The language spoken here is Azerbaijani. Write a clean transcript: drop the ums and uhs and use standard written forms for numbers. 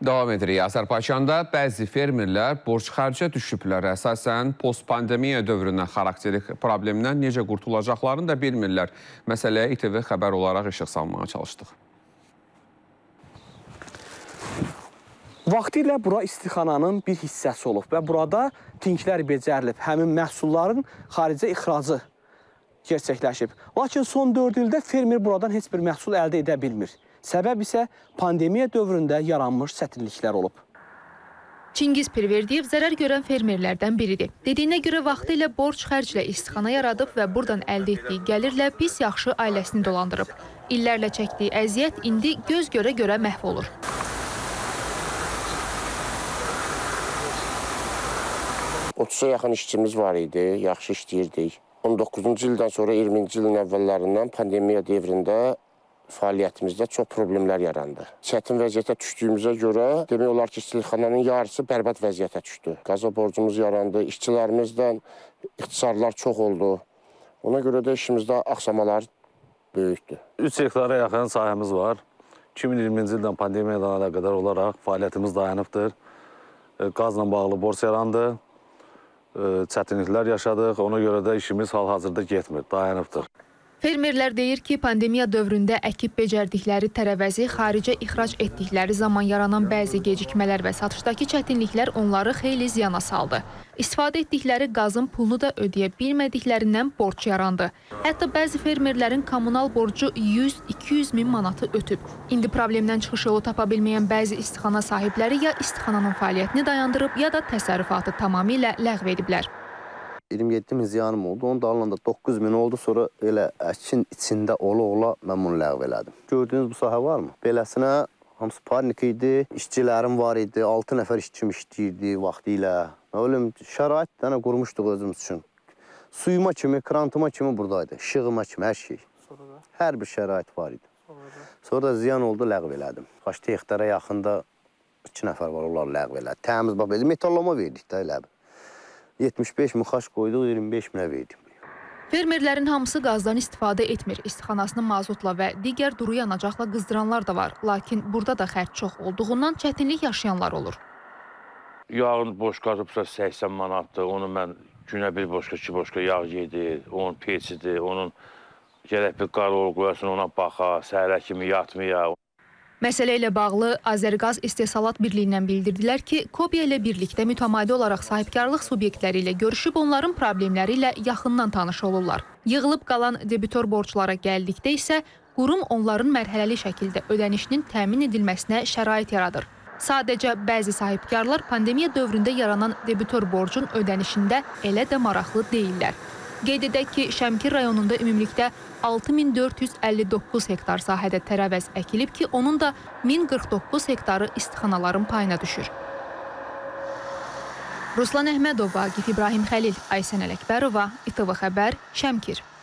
Davam edirik. Azərbaycanda bəzi fermerlər borc xərcə düşüblər. Əsasən post-pandemiya dövrünə xarakterik problemdən necə qurtulacaqlarını da bilmirlər. Məsələyə İTV xəbər olaraq işıq salmağa çalışdıq. Vaxtilə bura istixananın bir hissəsi olub və burada tinklər becərilib. Həmin məhsulların xaricə ixracı gerçəkləşib. Lakin son 4 ildə fermer buradan heç bir məhsul əldə edə bilmir. Səbəb isə pandemiya dövründə yaranmış çətinliklər olub. Çingiz Pirverdiyev zərər görən fermerlərdən biridir. Dediyinə görə vaxtilə borc xərclə istixana yaradıb və buradan əldə etdiyi gəlirlə pis yaxşı ailəsini dolandırıb. İllərlə çəkdiyi əziyyət indi göz görə məhv olur. Otuza yaxın işçimiz var idi, yaxşı işləyirdik. 19-cu ildən sonra 20-ci ilin əvvəllərindən pandemiya devrində fəaliyyətimizdə çox problemlər yarandı. Çətin vəziyyətə düşdüyümüzə görə demək olar ki, istixananın yarısı bərbad vəziyyətə düşdü. Qaza borcumuz yarandı, işçilərimizdən ixtisarlar çox oldu. Ona görə də işimizdə axsamalar böyükdür. 3 hektara yaxın sahəmiz var. 2020-ci ildən pandemiyadan əlaqədar olaraq fəaliyyətimiz dayanıbdır. Qazla bağlı borc yarandı, çətinliklər yaşadıq. Ona görə də işimiz hal-hazırda getmir, dayanıbdır. Fermerlər deyir ki, pandemiya dövründə əkib becərdikləri tərəvəzi xaricə ixrac etdikləri zaman yaranan bəzi gecikmələr və satışdakı çətinliklər onları xeyli ziyana saldı. İstifadə etdikləri qazın pulunu da ödəyə bilmədiklərindən borc yarandı. Hətta bəzi fermerlərin kommunal borcu 100-200 min manatı ötüb. İndi problemdən çıxış yolu tapa bilməyən bəzi istixana sahibləri ya istixananın fəaliyyətini dayandırıb, ya da təsərrüfatı tamamilə ləğv ediblər. 27 min ziyanım oldu. Onun dalında 9 min oldu. Sonra elə əkin içində ola mən bunu ləğv elədim. Gördüyünüz bu sahə varmı? Beləsinə hamısı parnik idi. İşçilərim var idi. 6 nəfər işçim işləyirdi vaxtı ilə. Ölüm şərait dənə qurmuşduq özümüz üçün. Suyuma kimi, krantıma kimi buradaydı. İşığıma kimi hər şey. Hər bir şərait var idi. Sonra da ziyan oldu, ləğv elədim. Kaç hektara yaxında 2 nəfər var, onlar ləğv elədi. Təmiz bax, metallama verdik də elə. 75 min xaç qoyduq, 25 minə verdim. Fermerlərin hamısı qazdan istifadə etmir. İstixanasını mazotla və digər duru yanacaqla qızdıranlar da var. Lakin burada da xərc çox olduğundan çətinlik yaşayanlar olur. Yağın boşqatıbsa 80 manatdır. Onu mən günə bir boşqa, 2 boşqa yağ yedir. Onun peçidir, onun gərək bir qarol qoyasın, ona baxa, səhərə kimi yatmaya. Məsələ ilə bağlı Azərqaz İstehsalat Birliyindən bildirdilər ki, Kobiya ilə birlikdə mütəmadi olaraq sahibkarlıq subyektləri ilə görüşüb onların problemləri ilə yaxından tanış olurlar. Yığılıb qalan debitor borclara gəldikdə isə qurum onların mərhələli şəkildə ödənişinin təmin edilməsinə şərait yaradır. Sadəcə bəzi sahibkarlar pandemiya dövründə yaranan debitor borcun ödənişində elə də maraqlı deyirlər. Qeyd edək ki, Şəmkir rayonunda ümumilikdə 6459 hektar sahədə tərəvəz əkilib ki, onun da 1049 hektarı istixanaların payına düşür. Ruslan Əhmədov, Vaqif İbrahim Xəlil, Aysən Ələkbərova, İTV Xəbər, Şəmkir.